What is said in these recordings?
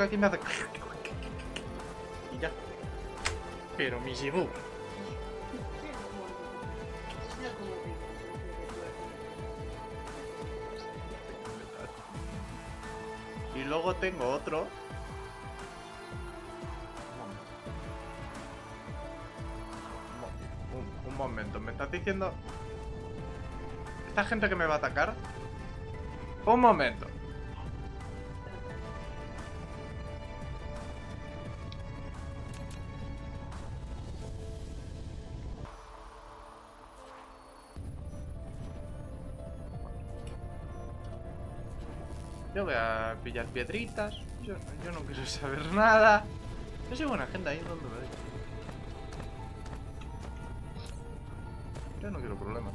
acerco aquí y me hace... Y ya. Pero mi Shibu. Y luego tengo otro. Un momento, ¿me estás diciendo esta gente que me va a atacar? Un momento. Yo voy a pillar piedritas. Yo no quiero saber nada. Yo soy buena gente ahí donde me doy. Yo no quiero problemas.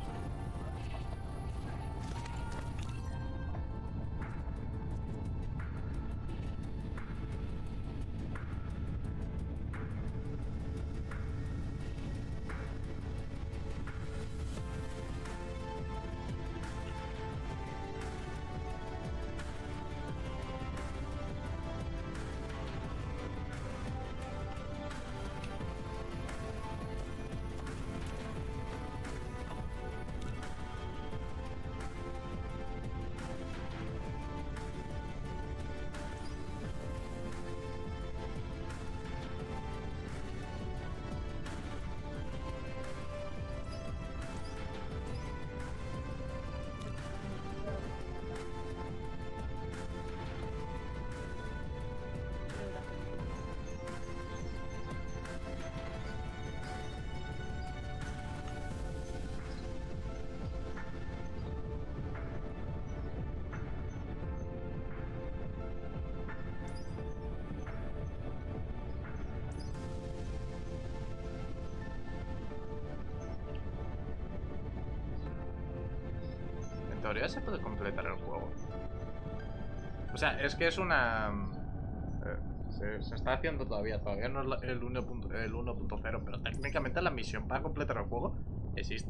En teoría se puede completar el juego. O sea, es que es una... se está haciendo todavía no es el 1.0, pero técnicamente la misión para completar el juego existe.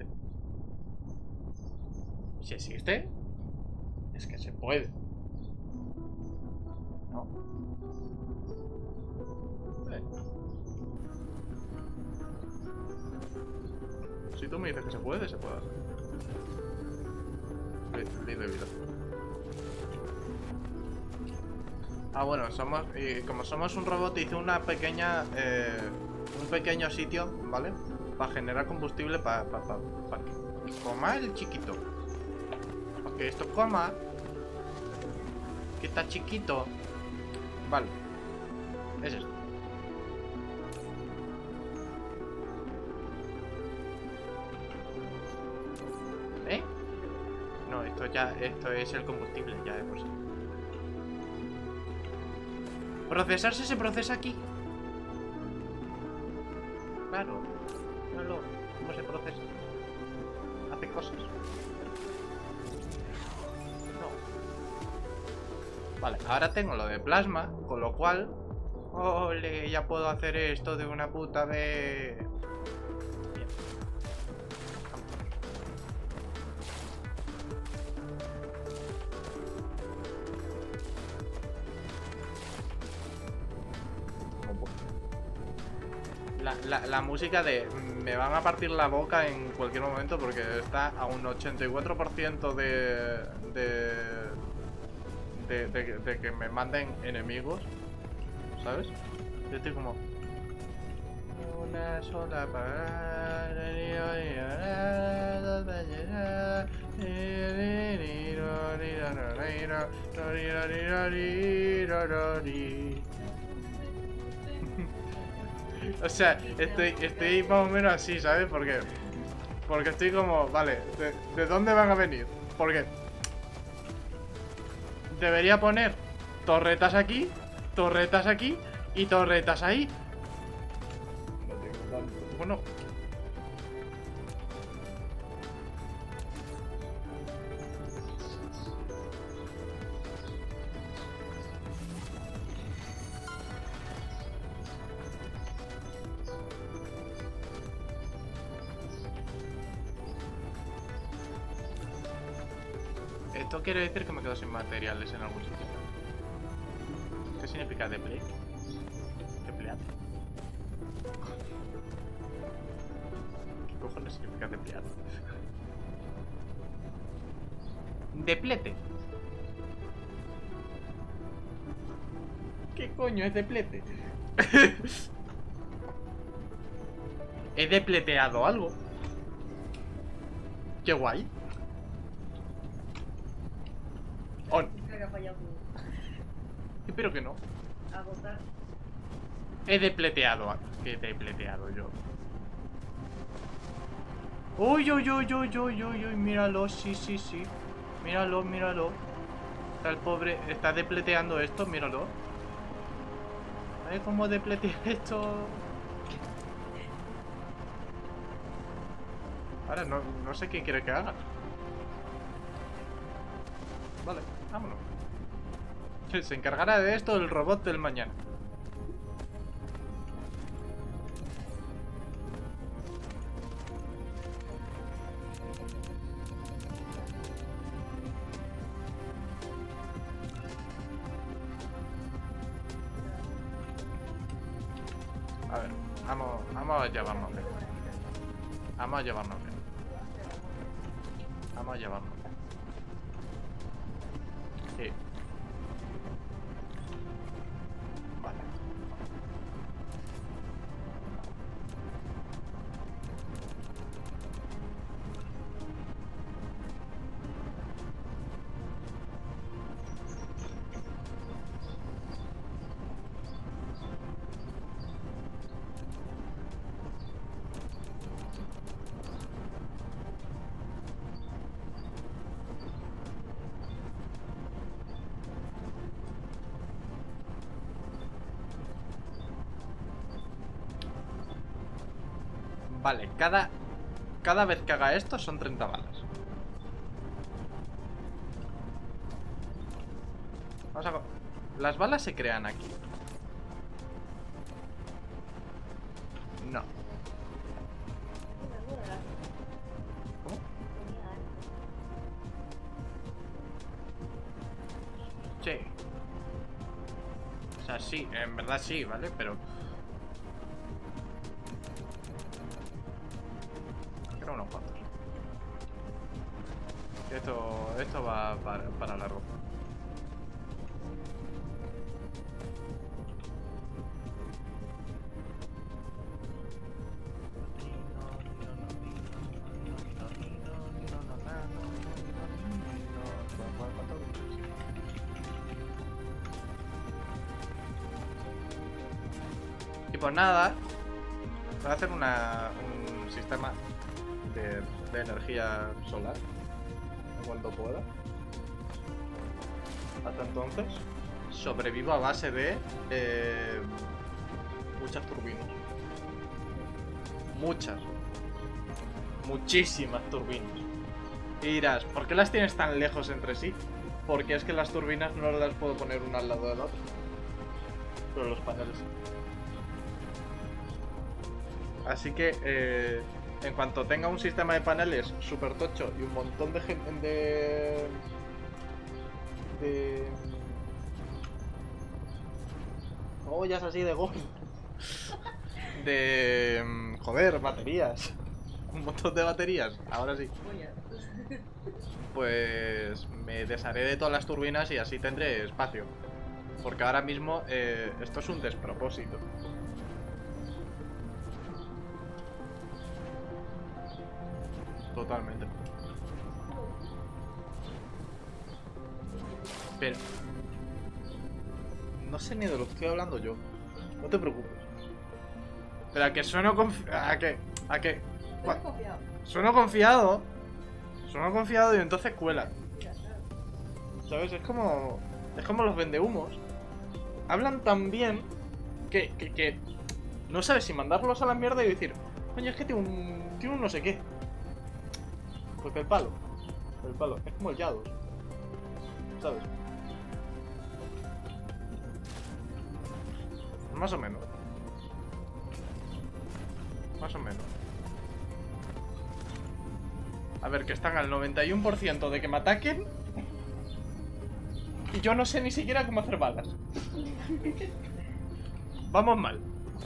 Si existe, es que se puede. ¿No? Si tú me dices que se puede hacer. Ley de vida. Ah, bueno, somos... como somos un robot, hice una pequeña... un pequeño sitio, ¿vale? Para generar combustible para que coma el chiquito. Para que esto coma. Que está chiquito. Vale. Es esto. ¿Eh? No, esto es el combustible, ya de por sí. Procesarse se procesa aquí. Claro. Míralo. ¿Cómo se procesa? Hace cosas. No. Vale, ahora tengo lo de plasma, con lo cual... ¡Ole! Ya puedo hacer esto de una puta vez. Bien. La música de... Me van a partir la boca en cualquier momento porque está a un 84% de que me manden enemigos, ¿sabes? Yo estoy como... Una sola O sea, estoy más o menos así, ¿sabes? Porque estoy como... Vale, ¿de dónde van a venir? Porque... Debería poner torretas aquí y torretas ahí. No tengo tanto. Bueno. Esto quiere decir que me quedo sin materiales en algún sitio. Que significa deplete? Depleate. ¿Qué cojones significa depleate? Deplete. ¿Qué coño es deplete? He depleteado algo. Qué guay. Espero que no. He depleteado algo. ¿Qué he depleteado yo? Uy, uy, uy, uy, uy, uy, uy, míralo, sí, sí, sí. Míralo, míralo. Está el pobre, está depleteando esto, míralo. ¿Sabes cómo depletea esto? Ahora no sé qué quiere que haga. Vale, vámonos. Se encargará de esto el robot del mañana. A ver, vamos a llevarnos bien. Vamos a llevarnos bien. Vamos a llevarnos bien. Sí. Vale. Vale, cada vez que haga esto son 30 balas. Vamos a... Las balas se crean aquí. No. ¿Cómo? Sí. O sea, sí, en verdad sí, ¿vale? Pero... creo unos cuantos. Esto va para largo. Y pues nada, voy a hacer un sistema de energía solar en cuanto pueda. Hasta entonces sobrevivo a base de muchas turbinas. Muchísimas turbinas. Y dirás, ¿por qué las tienes tan lejos entre sí? Porque es que las turbinas no las puedo poner una al lado de la otra, pero los paneles sí. Así que en cuanto tenga un sistema de paneles super tocho y un montón de gente de ollas así de gol de joder, baterías, un montón de baterías, ahora sí, pues me desharé de todas las turbinas y así tendré espacio, porque ahora mismo esto es un despropósito. Totalmente. Pero no sé ni de lo que estoy hablando yo. No te preocupes. Pero a que sueno confiado. A que sueno confiado. Sueno confiado y entonces cuela. ¿Sabes? Es como los vendehumos. Hablan tan bien que no sabes si mandarlos a la mierda y decir, coño, es que tiene un no sé qué. Porque el palo es como el Yados, ¿sabes? Más o menos. Más o menos. A ver, que están al 91% de que me ataquen Y yo no sé ni siquiera cómo hacer balas. Vamos mal.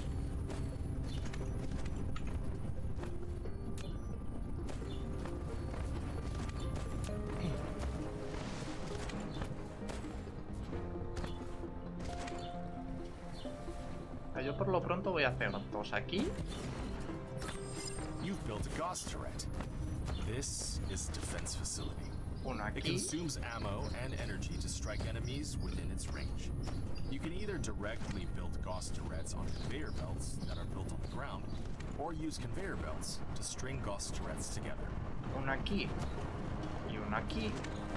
Yo por lo pronto voy a hacer dos aquí. You've built a Gauss turret. This is a defense facility. Uno It aquí. consumes ammo and energy to strike enemies within its range. You can either directly build Gauss turrets on conveyor belts that are built on the ground, or use conveyor belts to string Gauss turrets together. Uno aquí. Y uno aquí.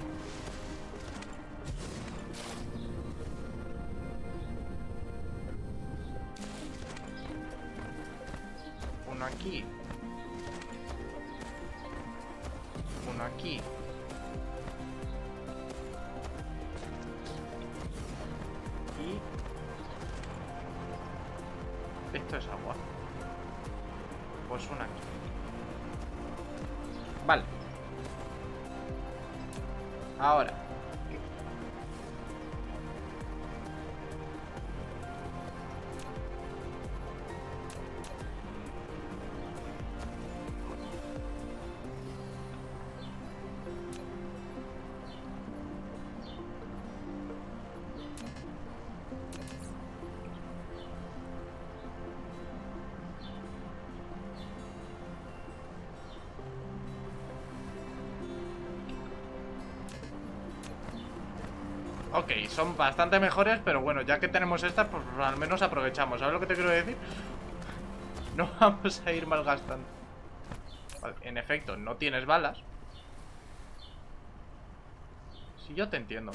Uno aquí. Uno aquí. Y... esto es agua. Pues una aquí. Vale. Ahora. Ok, son bastante mejores, pero bueno, ya que tenemos estas, pues al menos aprovechamos. ¿Sabes lo que te quiero decir? No vamos a ir malgastando. Vale, en efecto, no tienes balas. Si yo te entiendo.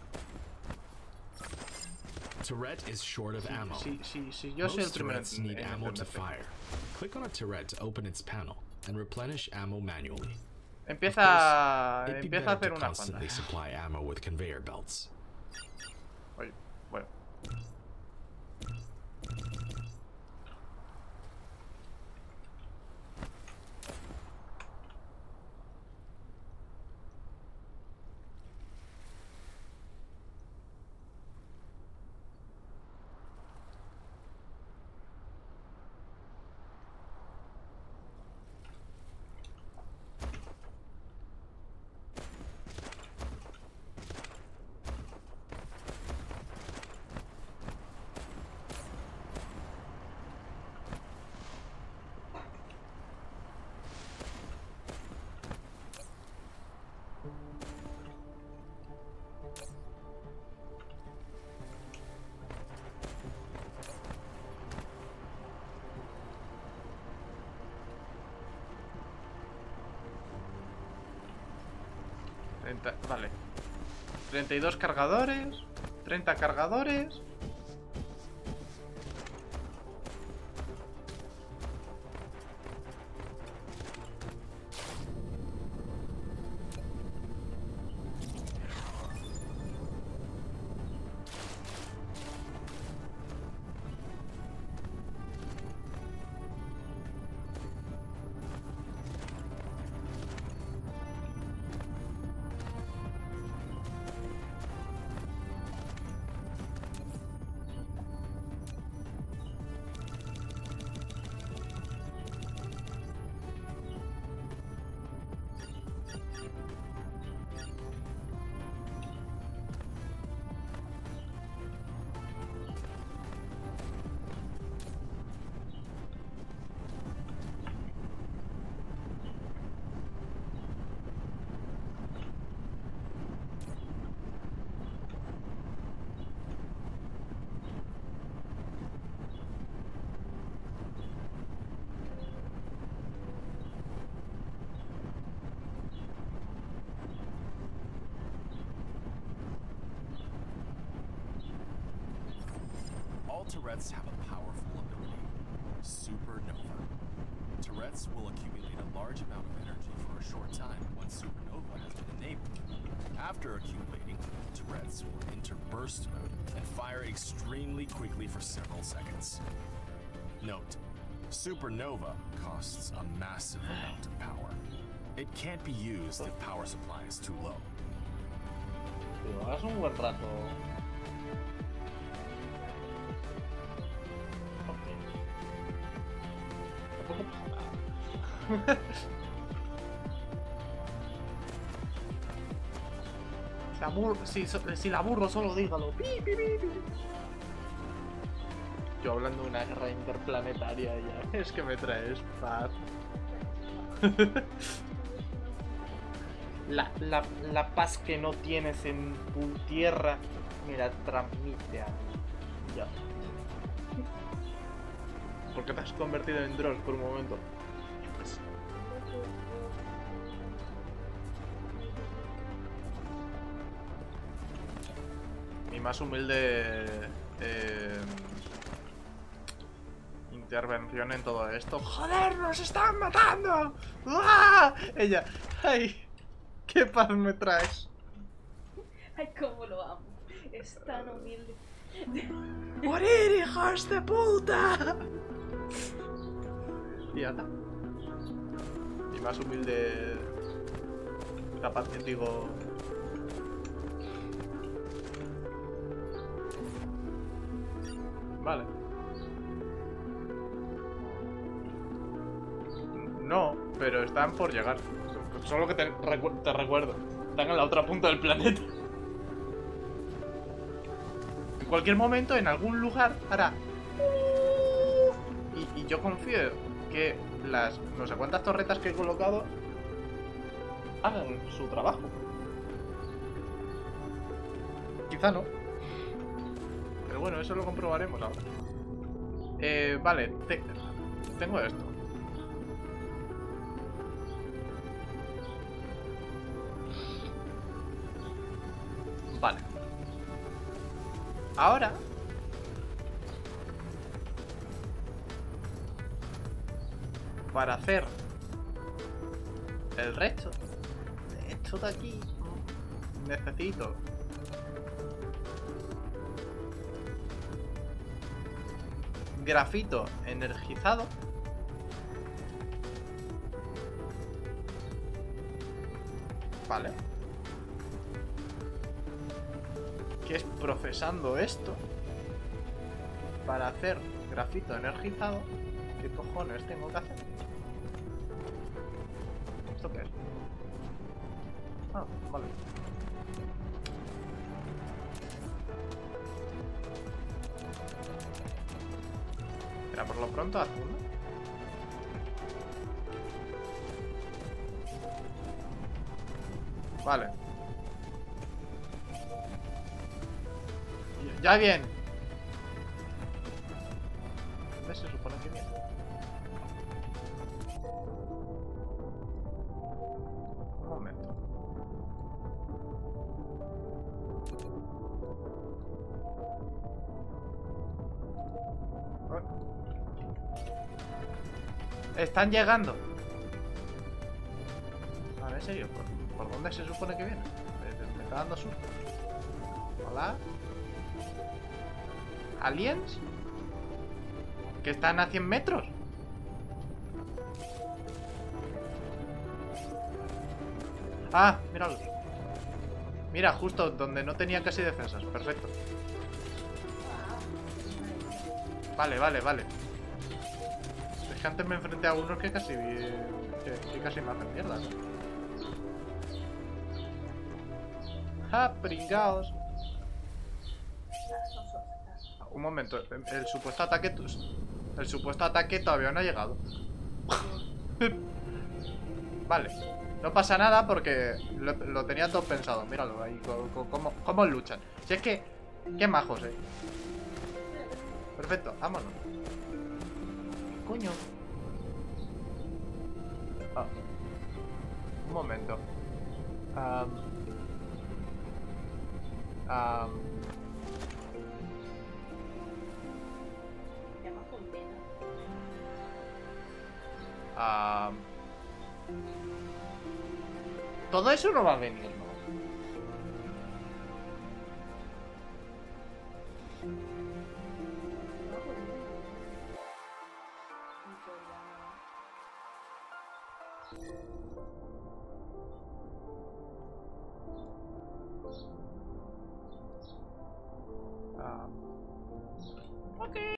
Turret is short of ammo. Si yo soy el Most primero turrets need ammo to fire. Click on a turret to open its panel and replenish ammo manually. Empieza a It'd be better hacer to una constantly panda. supply ammo with conveyor belts. Oye, bueno. Vale. 32 cargadores. 30 cargadores. All turrets have a powerful ability, Supernova. Turrets will accumulate a large amount of energy for a short time once Supernova has been enabled. After accumulating, turrets will enter burst mode and fire extremely quickly for several seconds. Note, Supernova costs a massive amount of power. It can't be used if power supply is too low. Digo, hagas un buen rato. Ok. Tampoco pasa nada. Si la aburro, solo dígalo. Pi, pi, pi, pi. Yo hablando de una guerra interplanetaria ya. Es que me traes paz. La paz que no tienes en tu tierra me la transmite a mí. Ya. ¿Por qué te has convertido en Dross por un momento? Pues... mi más humilde intervención en todo esto. ¡Joder, nos están matando! ¡Ah! Ella, ¡ay! ¡Qué paz me traes! Ay, cómo lo amo. Es tan humilde. ¡Morir, hijos de puta! Y ya está. Mi más humilde... capaz, digo... Vale. No, pero están por llegar. Solo que te recuerdo. Están en la otra punta del planeta. En cualquier momento, en algún lugar, hará... Y yo confío que las no sé cuántas torretas que he colocado hagan su trabajo. Quizá no. Pero bueno, eso lo comprobaremos ahora. Vale, tengo esto. Vale. Ahora... para hacer el resto de esto de aquí, necesito grafito energizado. Vale. Que es procesando esto para hacer grafito energizado. ¿Qué cojones tengo que hacer? ¿Esto qué es? Ah, vale. Mira, por lo pronto haz uno. Vale. Ya bien. ¿Dónde se supone que viene? Un momento. Están llegando. A ver, en serio, ¿por dónde se supone que viene? Me está dando susto. Hola. ¿Aliens? ¿Que están a 100 metros? Ah, míralo. Mira, justo donde no tenía casi defensas. Perfecto. Vale, vale, vale. Es que antes me enfrenté a unos que casi me hacen mierda, ¿no? ¡Ja, pringaos! Un momento, el supuesto ataque... El supuesto ataque todavía no ha llegado. Vale. No pasa nada porque lo tenía todo pensado. Míralo ahí, cómo luchan. Si es que... Qué majos, Perfecto, vámonos. Coño. Ah. Un momento. Todo eso no va a venir, ¿no?